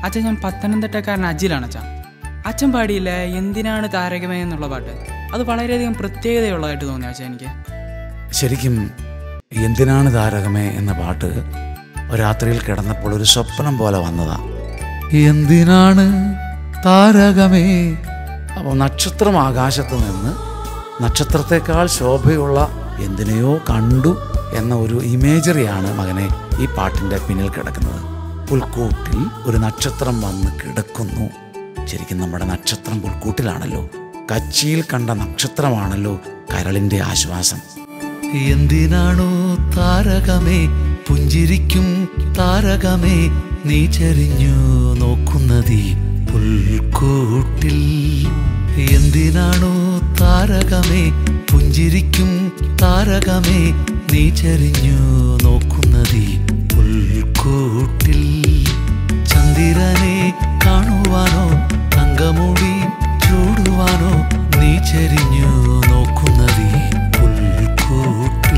അച്ഛൻ ഞാൻ പത്തനംതിട്ടക്കാരൻ അജിലാണ് അച്ഛൻ. അച്ഛൻ പാടിയില്ല എന്തിനാണ് താരകമേ എന്നുള്ള പാട്ട്. അത് വളരെയധികം പ്രത്യേകതയുള്ളതായിട്ട് തോന്നി അച്ഛൻ എനിക്ക്. ശരിക്കും എന്തിനാണ് താരകമേ എന്ന പാട്ട് രാത്രിയിൽ കിടന്നപ്പോൾ ഒരു സ്വപ്നം പോലെ വന്നതാ. എന്തിനാണ് താരകമേ. അപ്പോൾ നക്ഷത്രം ആകാശത്ത് നിന്ന് നക്ഷത്രത്തെക്കാൾ ശോഭയുള്ള എന്തിനെയോ കണ്ടു എന്ന ഒരു ഇമേജറിയാണ് മകനെ ഈ പാട്ടിൻ്റെ പിന്നിൽ കിടക്കുന്നത്. പുൽക്കൂട്ടിൽ ഒരു നക്ഷത്രം വന്ന് കിടക്കുന്നു. ശരിക്കും നമ്മുടെ നക്ഷത്രം പുൽക്കൂട്ടിലാണല്ലോ. കച്ചിയിൽ കണ്ട നക്ഷത്രമാണല്ലോ കരളിൻ്റെ ആശ്വാസം. എന്തിനാണോ താരകമേ പുഞ്ചിരിക്കും താരകമേ നീ ചരിഞ്ഞു നോക്കുന്നതീ പുൽക്കൂട്ടിൽ. എന്തിനാണോ താരകമേ പുഞ്ചിരിക്കും താരകമേ നീ ചരിഞ്ഞു നോക്കുന്നതീ പുൽക്കൂട്ടിൽ. ചന്ദ്രനെ കാണുവാനോ തങ്കമുടി ചൂടുവാനോ നീ ചരിഞ്ഞു നോക്കുന്നതീ പുൽക്കൂട്ടിൽ.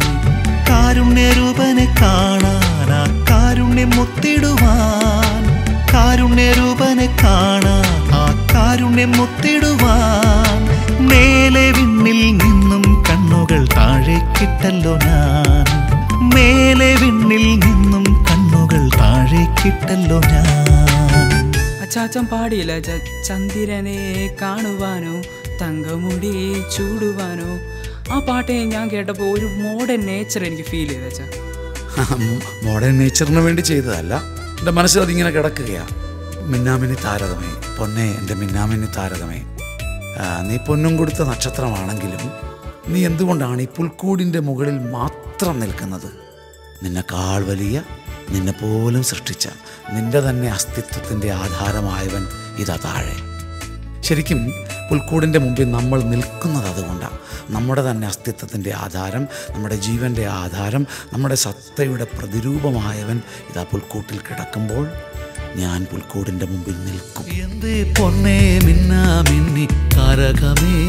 കാരുണ്യരൂപനെ കാണാൻ ആ കാരുണ്യം മുത്തിടുവാൻ, കാരുണ്യരൂപനെ കാണാൻ ആ കാരുണ്യം മുത്തിടുവാൻ മേലെ വിണ്ണിൽ നിന്നും കണ്ണുകൾ താഴേക്കിട്ടല്ലോ ഞാൻ, മേലെ വിണ്ണിൽ നിന്നും കണ്ണുകൾ താഴേക്കിട്ടല്ലോ ഞാൻ. അച്ഛൻ പാടിയില്ല ചന്ദ്രനെ കാണുവാനോ തങ്കമുടി ചൂടുവാനോ. ആ പാട്ട് ഞാൻ കേട്ടപ്പോൾ ഒരു മോഡേൺ നേച്ചർ എനിക്ക് ഫീൽ ചെയ്ത അച്ഛാ. മോഡേൺ നേച്ചറിന് വേണ്ടി ചെയ്തതല്ല, എൻ്റെ മനസ്സിൽ അതിങ്ങനെ കിടക്കുകയാണ്. മിന്നാമിന്നി താരകമേ പൊന്നെ, എൻ്റെ മിന്നാമിന്നി താരകമേ, നീ പൊന്നും കൊടുത്ത നക്ഷത്രമാണെങ്കിലും നീ എന്തുകൊണ്ടാണ് ഈ പുൽക്കൂടിൻ്റെ മുകളിൽ മാത്രം നിൽക്കുന്നത്? നിന്നെക്കാൾ വലിയ, നിന്നെ പോലും സൃഷ്ടിച്ച, നിന്റെ തന്നെ അസ്തിത്വത്തിൻ്റെ ആധാരമായവൻ ഇതാ താഴെ. ശരിക്കും പുൽക്കൂടിൻ്റെ മുമ്പിൽ നമ്മൾ നിൽക്കുന്നത് അതുകൊണ്ടാണ്. നമ്മുടെ തന്നെ അസ്തിത്വത്തിൻ്റെ ആധാരം, നമ്മുടെ ജീവൻ്റെ ആധാരം, നമ്മുടെ സത്തയുടെ പ്രതിരൂപമായവൻ ഇതാ പുൽക്കൂട്ടിൽ കിടക്കുമ്പോൾ ഞാൻ പുൽക്കൂടിൻ്റെ മുമ്പിൽ നിൽക്കും. എന്തേ പൊന്നേ മിന്നാമിന്നി താരകമേ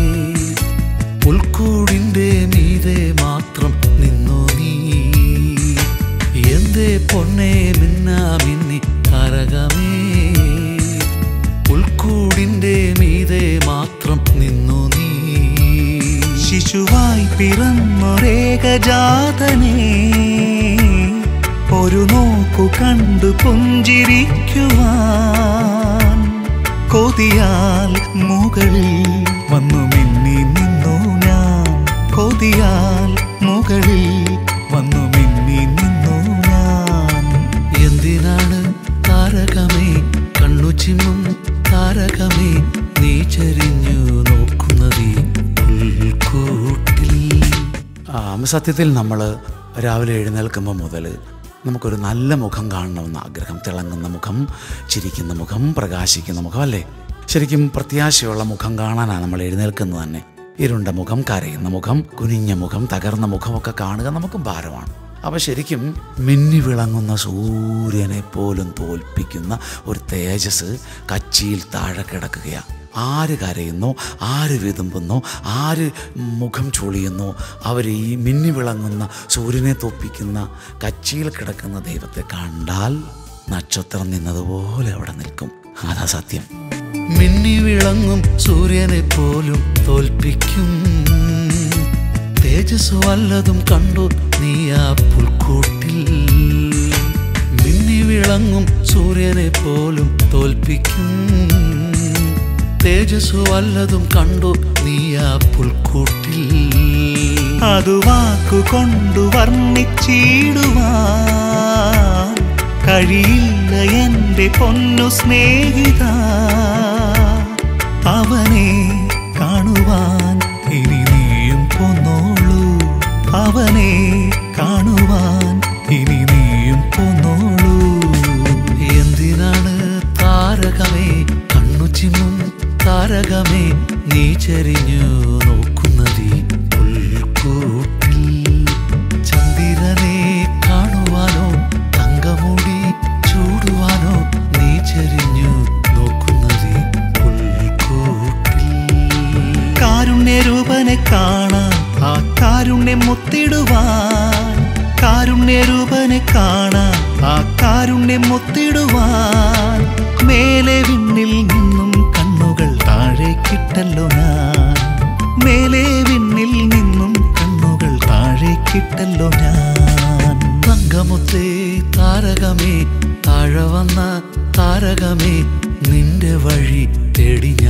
പുൽക്കൂടിൻ്റെ മീതെ മാത്രം നിന്നു നീ. എന്തേ പൊന്നേ മിന്നാമിന്നി താരകമേ പുൽക്കൂടിൻ്റെ മീതെ മാത്രം നിന്നു നീ. ശിശുവായി പിറന്നൊരേകജാതനേ ഒരു നോക്കു കണ്ടു പുഞ്ചിരിക്കുവാൻ കൊതിയാൽ മുകളിൽ വന്നു മിന്നി നിന്നു ഞാൻ, കൊതിയാൽ മുകളിൽ വന്നു മിന്നി നിന്നു ഞാൻ. എന്തിനാണ് താരകമേ കണ്ണു ചിമ്മും താരകമേ നീ ചരിഞ്ഞു നോക്കുന്നതീ പുൽക്കൂട്ടിൽ. സത്യത്തിൽ നമ്മൾ രാവിലെ എഴുന്നേൽക്കുമ്പോൾ മുതൽ നമുക്കൊരു നല്ല മുഖം കാണണമെന്ന് ആഗ്രഹം. തിളങ്ങുന്ന മുഖം, ചിരിക്കുന്ന മുഖം, പ്രകാശിക്കുന്ന മുഖം അല്ലേ? ശരിക്കും പ്രത്യാശയുള്ള മുഖം കാണാനാണ് നമ്മൾ എഴുന്നേൽക്കുന്നത് തന്നെ. ഇരുണ്ട മുഖം, കരയുന്ന മുഖം, കുനിഞ്ഞ മുഖം, തകർന്ന മുഖമൊക്കെ കാണുക നമുക്കും ഭാരമാണ്. അപ്പോൾ ശരിക്കും മിന്നി വിളങ്ങുന്ന സൂര്യനെ പോലും തോൽപ്പിക്കുന്ന ഒരു തേജസ് കച്ചിയിൽ താഴെ കിടക്കുകയാണ്. ആര് കരയുന്നോ, ആര് വിതുമ്പുന്നോ, ആര് മുഖം ചൊളിയുന്നോ അവർ ഈ മിന്നി വിളങ്ങുന്ന സൂര്യനെ തോൽപ്പിക്കുന്ന കച്ചിയിൽ കിടക്കുന്ന ദൈവത്തെ കണ്ടാൽ നക്ഷത്രം നിന്നതുപോലെ അവിടെ നിൽക്കും. അതാ സത്യം. മിന്നി വിളങ്ങും സൂര്യനെ പോലും തോൽപ്പിക്കും തേജസ് വല്ലതും കണ്ടു നീ ആ പുൽക്കൂട്ടിൽ. മിന്നി വിളങ്ങും സൂര്യനെ പോലും തോൽപ്പിക്കും തേജസ് വല്ലതും കണ്ടു നീ ആ പുൽക്കൂട്ടിൽ. അത് വാക്കുകൊണ്ടു വർണ്ണിച്ചിടുവാൻ കഴിയില്ല എൻ്റെ പൊന്നു സ്നേഹിത. അവനെ കാണുവാൻ ഇനി നീയും പോന്നോളൂ, അവനെ കാണുവാൻ ഇനി നീയും പോന്നോളൂ. എന്തിനാണ് താരകമേ കണ്ണു ചിമ്മും താരകമേ നീ ചരിഞ്ഞു നോക്കുന്നതീ പുൽക്കൂട്ടിൽ. ചന്ദ്രനെ കാണുവാനോ തങ്കമുടി ചൂടുവാനോ നീ ചരിഞ്ഞു നോക്കുന്നതീ പുൽക്കൂട്ടിൽ. കാരുണ്യരൂപനെ കാണാൻ ആ കാരുണ്യം മുത്തിടുവാൻ, കാരുണ്യരൂപനെ കാണാൻ ആ ആ കാരുണ്യം ഒത്തിടുവാൻ മേലെ വിണ്ണിൽ നിന്നും കണ്ണുകൾ താഴേക്കിട്ടല്ലോ ഞാൻ. മേലെ വിണ്ണിൽ നിന്നും കണ്ണുകൾ താഴേക്കിട്ടല്ലോ ഞാൻ. തങ്കമുത്തേ താരകമേ, താഴെ വന്ന താരകമേ, നിന്റെ വഴി തേടി